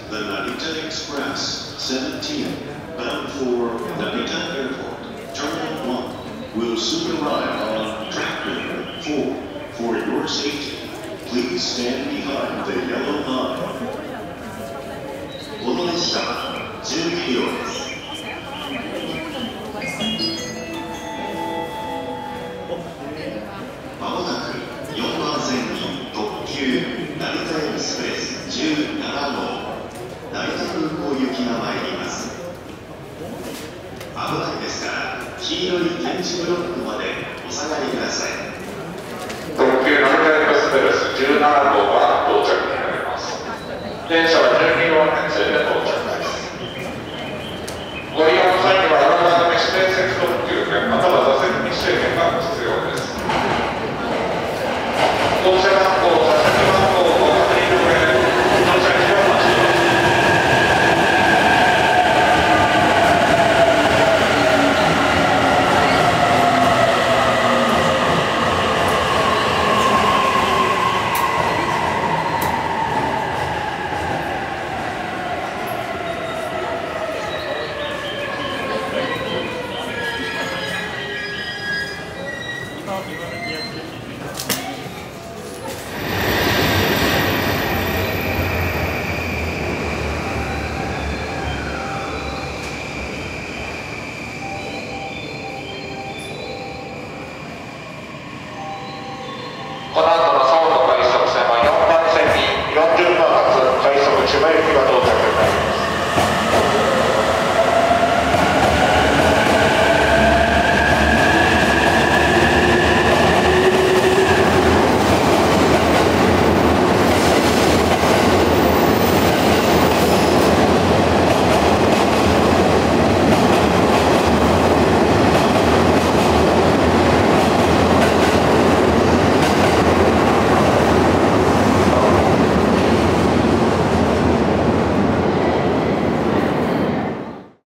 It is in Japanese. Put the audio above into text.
The Narita Express 17, bound for Narita Airport, Terminal 1, will soon arrive on track number 4. For your safety, please stand behind the yellow line. この列車は12両です。まもなく4番線に特急成田エクスプレス17号成田空港行きが参ります。危ないですから黄色い点字ブロックまでお下がりください。 特急成田エクスプレス17号が到着になります。電車は12両編成で